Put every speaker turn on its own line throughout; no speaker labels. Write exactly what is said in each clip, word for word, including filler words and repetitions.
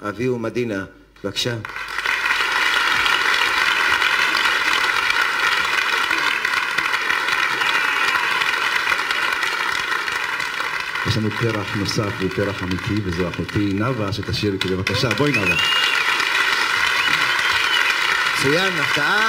אביהו מדינה, בבקשה.
יש לנו פרח נוסף והוא פרח אמיתי, וזו אחותי נאווה שתשאיר איתי, בבקשה, בואי נאווה.
מצוין, הפתעה.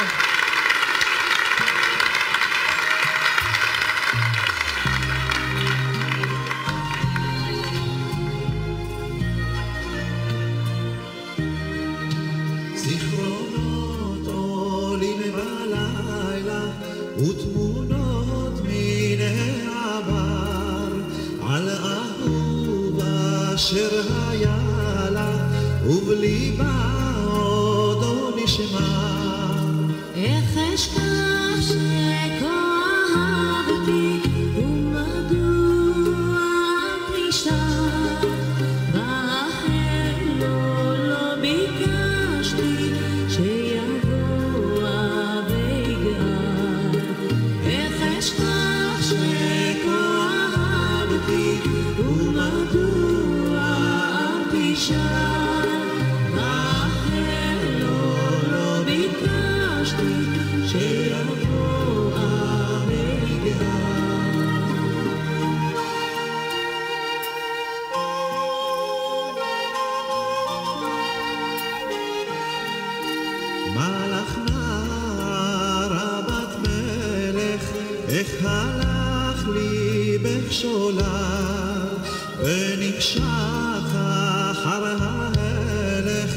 זיכרונות עולים בלילה ותמונות מן העבר על אהוב אשר היה לה ובליבה עוד לא נשמע.
איך אשכח שכה אהבתי ומדוע נשאר באחר לו לא ביקשתי שיבוא ויגאל. איך אשכח שכה אהבתי ומדוע נשאר באחר לו לא ביקשתי שיבוא ויגאל.
מלאך נערה בת מלך איך הלך לי בכשולל ונמשך אחר ההלך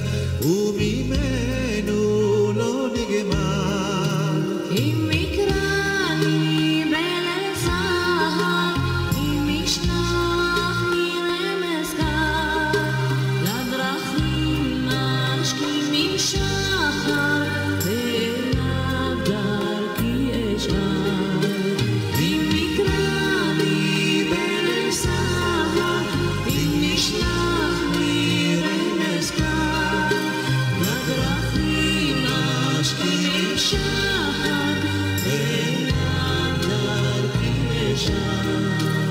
וממנו לא נגמר.
אם יקרא לי בליל סהר אם ישלח לי רמז קר לדרכים משכימים שחר ואליו דרכי אשאל. אם יקרא לי בליל סהר אם ישלח לי רמז קר לדרכים משכימים שחר ואליו דרכי אשאל.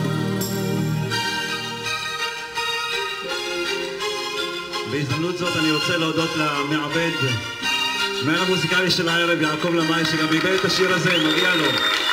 בהזדמנות זאת אני רוצה להודות למעבד, המנהל המוזיקלי של הערב, יעקב למאי, שגם איבד את השיר הזה, מגיע לו.